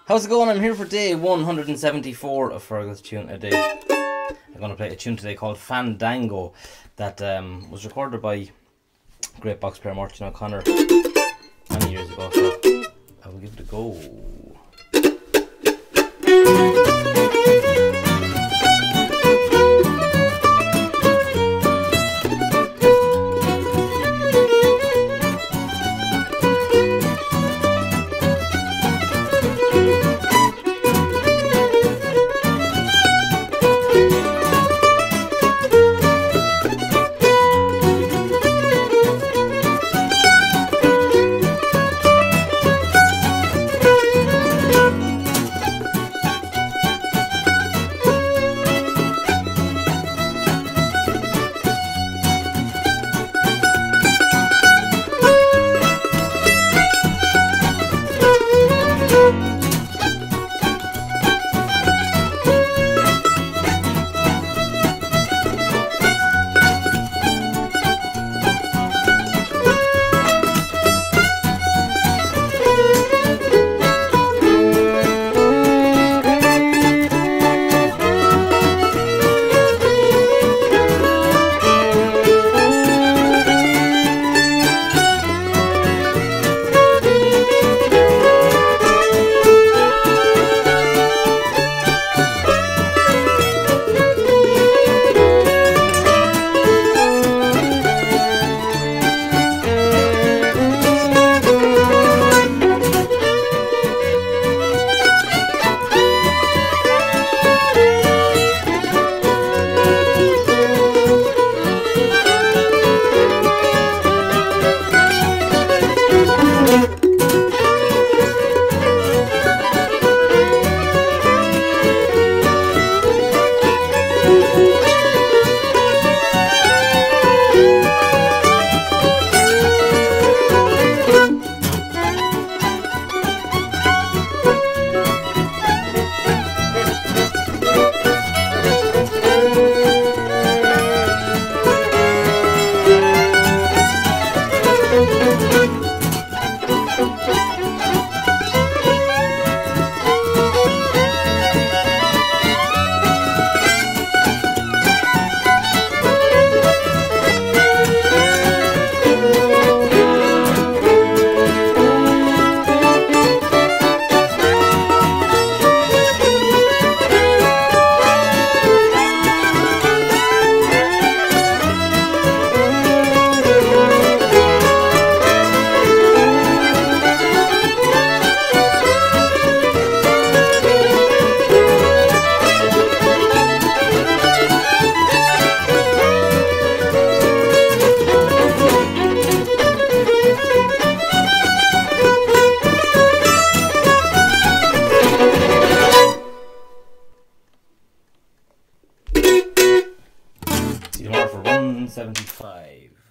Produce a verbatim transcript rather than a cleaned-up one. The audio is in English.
How's it going? I'm here for day one hundred seventy-four of Fergal's Tune a Day. I'm going to play a tune today called Fandango that um, was recorded by great box player Mairtin O'Connor many years ago, so I will give it a go. You are for one seventy-five.